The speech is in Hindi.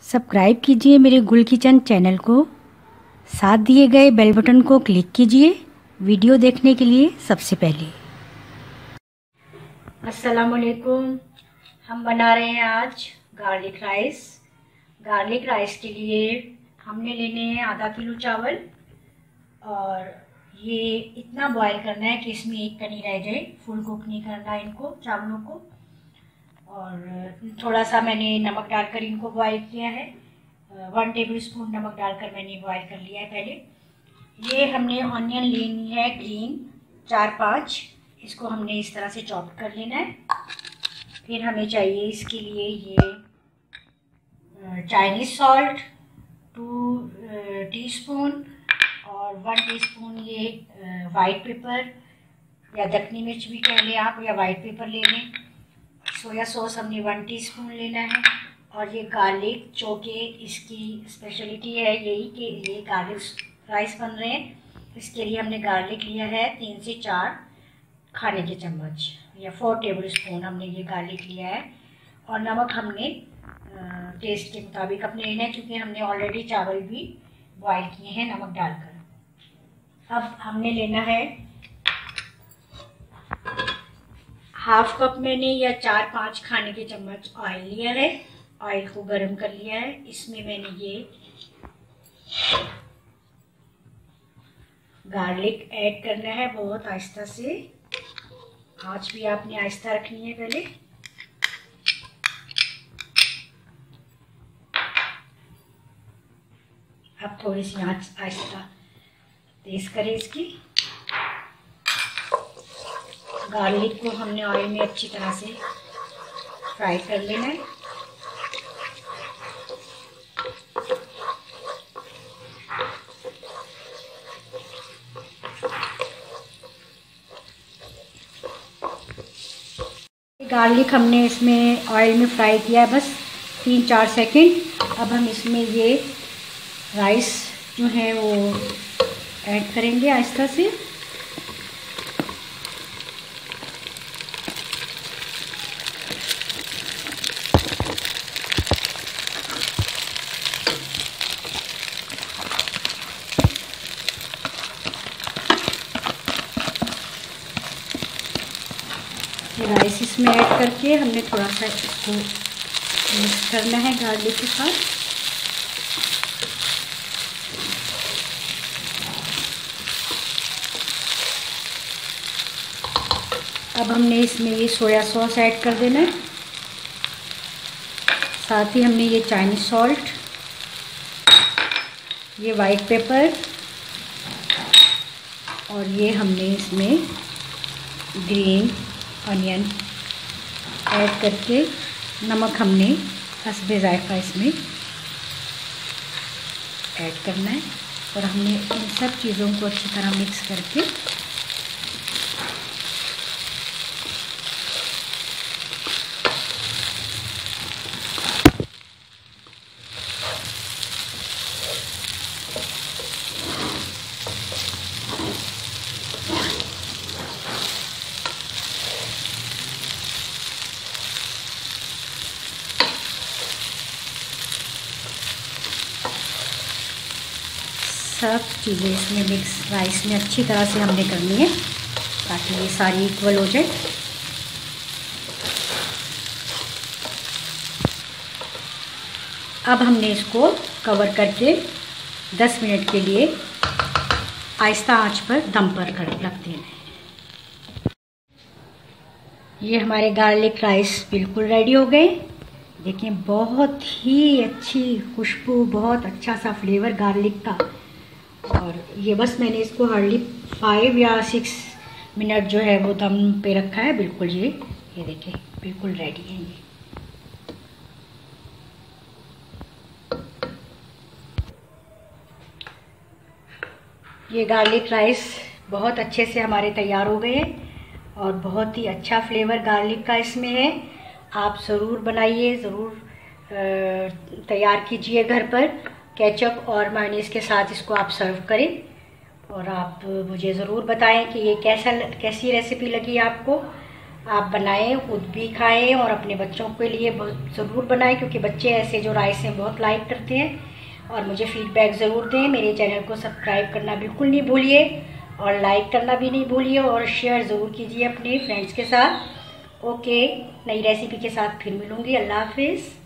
सब्सक्राइब कीजिए मेरे गुल किचन चैनल को, साथ दिए गए बेल बटन को क्लिक कीजिए वीडियो देखने के लिए सबसे पहले। अस्सलाम वालेकुम। हम बना रहे हैं आज गार्लिक राइस। गार्लिक राइस के लिए हमने लेने हैं आधा किलो चावल और ये इतना बॉईल करना है कि इसमें एक कनी रह जाए। फुल कुक नहीं करना है इनको, चावलों को। और थोड़ा सा मैंने नमक डालकर इनको बॉईल किया है। 1 टेबल स्पून नमक डालकर मैंने बॉईल कर लिया है पहले। ये हमने ऑनियन लेनी है ग्रीन 4-5, इसको हमने इस तरह से चॉप कर लेना है। फिर हमें चाहिए इसके लिए ये चाइनीज़ सॉल्ट 2 टीस्पून और 1 टीस्पून ये वाइट पेपर या दखनी मिर्च भी कह लें आप, या वाइट पेपर ले लें। सोया सॉस हमने 1 टीस्पून लेना है। और ये गार्लिक, जो कि इसकी स्पेशलिटी है यही कि ये गार्लिक राइस बन रहे हैं, इसके लिए हमने गार्लिक लिया है 3 से 4 खाने के चम्मच या 4 टेबल स्पून हमने ये गार्लिक लिया है। और नमक हमने टेस्ट के मुताबिक अपने लेना है, क्योंकि हमने ऑलरेडी चावल भी बॉईल किए हैं नमक डालकर। अब हमने लेना है हाफ कप मैंने या 4-5 खाने के चम्मच ऑयल लिया है। ऑयल को गर्म कर लिया है। इसमें मैंने ये गार्लिक ऐड करना है बहुत आहिस्ता से। आँच भी आपने आहिस्ता रखनी है पहले। अब थोड़ी सी आँच आहिस्ता तेज करें इसकी। गार्लिक को हमने ऑयल में अच्छी तरह से फ्राई कर लेना है। गार्लिक हमने इसमें ऑयल में फ्राई किया है बस 3-4 सेकंड। अब हम इसमें ये राइस जो है वो ऐड करेंगे आहिस्ता से। राइस इसमें ऐड करके हमने थोड़ा सा इसको मिक्स करना है गार्लिक के साथ। अब हमने इसमें ये सोया सॉस ऐड कर देना है। साथ ही हमने ये चाइनीज़ सॉल्ट, ये वाइट पेपर और ये हमने इसमें ग्रीन ऑनियन ऐड करके, नमक हमने हस्बे ज़ायक़ा इसमें ऐड करना है। और हमने इन सब चीज़ों को अच्छी तरह मिक्स करके सब चीज़ें इसमें मिक्स राइस में अच्छी तरह से हमने करनी है ताकि ये सारी इक्वल हो जाए। अब हमने इसको कवर करके 10 मिनट के लिए आहिस्ता आंच पर दम पर रख देना है। ये हमारे गार्लिक राइस बिल्कुल रेडी हो गए। देखिए बहुत ही अच्छी खुशबू, बहुत अच्छा सा फ्लेवर गार्लिक का। और ये बस मैंने इसको हार्डली 5 या 6 मिनट जो है वो दम पे रखा है। बिल्कुल ये देखिए बिल्कुल रेडी है ये गार्लिक राइस बहुत अच्छे से हमारे तैयार हो गए हैं और बहुत ही अच्छा फ्लेवर गार्लिक का इसमें है। आप ज़रूर बनाइए, ज़रूर तैयार कीजिए घर पर। केचप और मायोनीज़ के साथ इसको आप सर्व करें और आप मुझे ज़रूर बताएं कि ये कैसी रेसिपी लगी आपको। आप बनाएं, खुद भी खाएं और अपने बच्चों के लिए बहुत ज़रूर बनाएं, क्योंकि बच्चे ऐसे जो राइस हैं बहुत लाइक करते हैं। और मुझे फीडबैक ज़रूर दें। मेरे चैनल को सब्सक्राइब करना बिल्कुल नहीं भूलिए और लाइक करना भी नहीं भूलिए और शेयर ज़रूर कीजिए अपने फ्रेंड्स के साथ। ओके, नई रेसिपी के साथ फिर मिलूँगी। अल्लाह हाफिज़।